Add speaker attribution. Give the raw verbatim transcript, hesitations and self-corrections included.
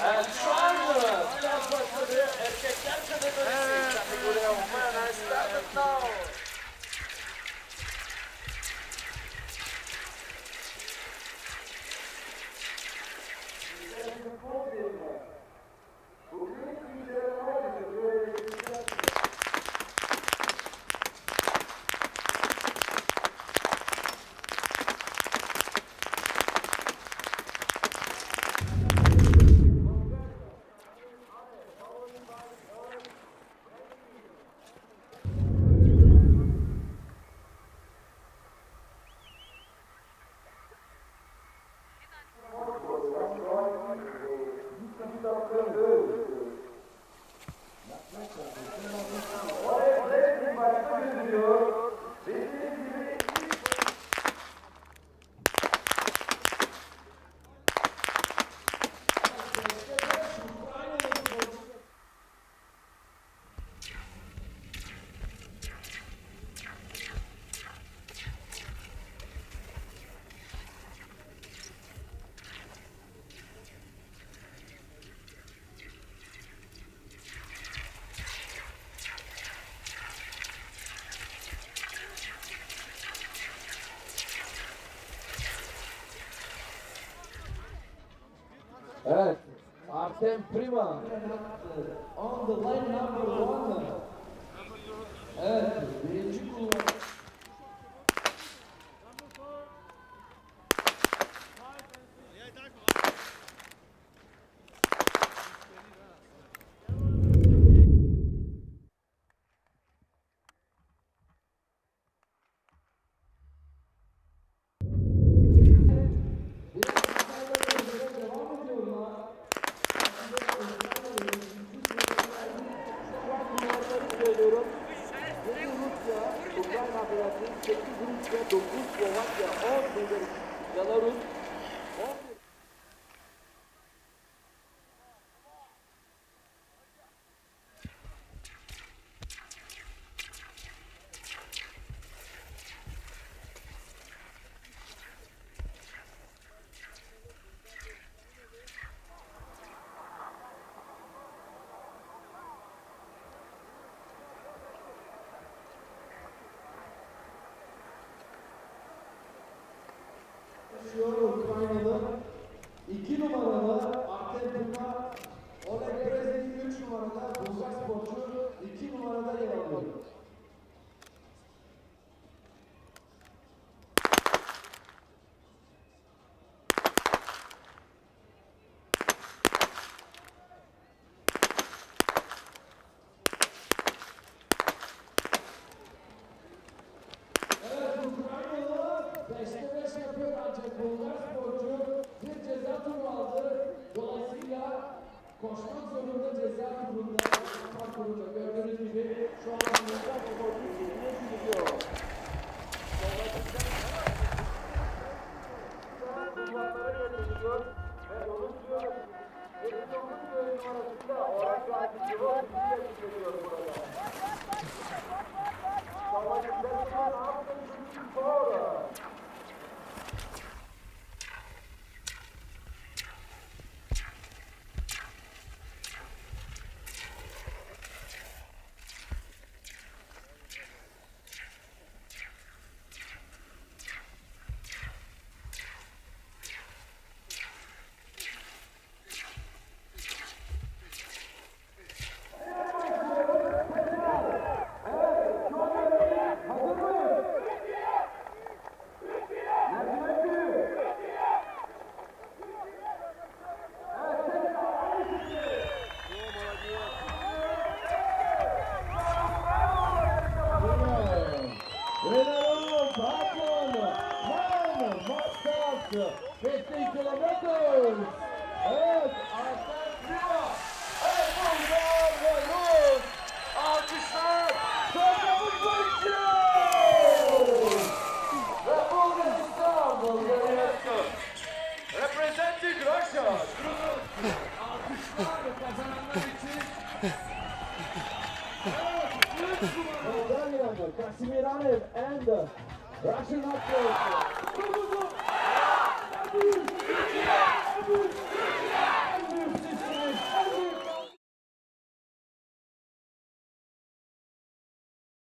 Speaker 1: Evet, şu anda biraz başladı. Erkekler kategorisi kategori of men has started now.
Speaker 2: Evet, Artem Prima on the line number one. Evet, birinci kullan. Ukraynalı iki numaralı Artem Prima, Oleg Breznik üç numarada Bulgar sporcu iki numarada yer alıyor. Evet, Ukraynalı beşte beş yapıyor ancak Bulgar sporcu bir ceza turu aldı. Dolayısıyla koşmak zorunda ceza turunda, koşmak turunda gördüğünüz gibi şu an Bulgar sporcu geriye gidiyor.
Speaker 1: Kullanlara yöneliyor ve onun diyor, yetmiş dokuz numarasında Orhan Akıcı var, bir geliyor burada. Savaşçılar after fifty-four.
Speaker 2: Renaro Bakon, man, Mostas, fifty kilometers. Evet, Artem Prima.
Speaker 1: Evet, Bulgar Voyvod. Alkışlar. Sözümüz için. Ve Bulgaristan, Bulgaristan. Representing Russia.
Speaker 2: Alkışlar kazananlar için. Bulgarian, Kasimiranev and Russian athletes.